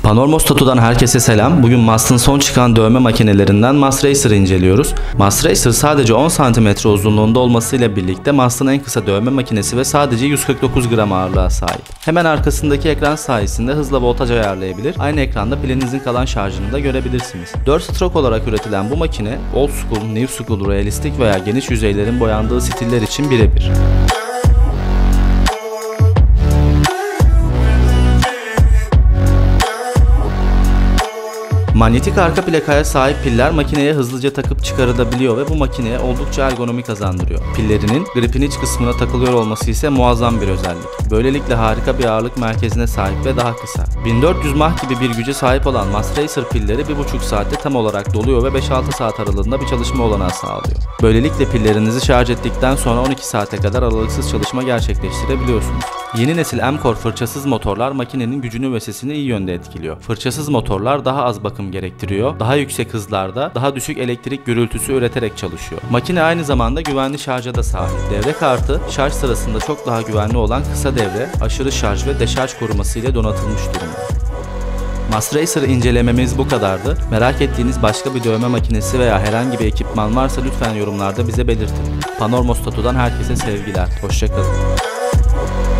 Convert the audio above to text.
Panormos Tattoo'dan herkese selam. Bugün Mast'ın son çıkan dövme makinelerinden Mast Racer'ı inceliyoruz. Mast Racer sadece 10 cm uzunluğunda olmasıyla birlikte Mast'ın en kısa dövme makinesi ve sadece 149 gram ağırlığa sahip. Hemen arkasındaki ekran sayesinde hızla voltaj ayarlayabilir. Aynı ekranda pilinizin kalan şarjını da görebilirsiniz. 4 stroke olarak üretilen bu makine old school, new school, realistik veya geniş yüzeylerin boyandığı stiller için birebir. Manyetik arka plakaya sahip piller makineye hızlıca takıp çıkarılabiliyor ve bu makineye oldukça ergonomi kazandırıyor. Pillerinin gripin iç kısmına takılıyor olması ise muazzam bir özellik. Böylelikle harika bir ağırlık merkezine sahip ve daha kısa. 1400 mAh gibi bir güce sahip olan Mast Racer pilleri 1,5 saatte tam olarak doluyor ve 5-6 saat aralığında bir çalışma olanağı sağlıyor. Böylelikle pillerinizi şarj ettikten sonra 12 saate kadar aralıksız çalışma gerçekleştirebiliyorsunuz. Yeni nesil M-Core fırçasız motorlar makinenin gücünü ve sesini iyi yönde etkiliyor. Fırçasız motorlar daha az bakım gerektiriyor, daha yüksek hızlarda, daha düşük elektrik gürültüsü üreterek çalışıyor. Makine aynı zamanda güvenli şarja da sahip. Devre kartı şarj sırasında çok daha güvenli olan kısa devre, aşırı şarj ve deşarj koruması ile donatılmış durumda. Mast Racer'ı incelememiz bu kadardı. Merak ettiğiniz başka bir dövme makinesi veya herhangi bir ekipman varsa lütfen yorumlarda bize belirtin. Panormos Tattoo'dan herkese sevgiler. Hoşça kalın.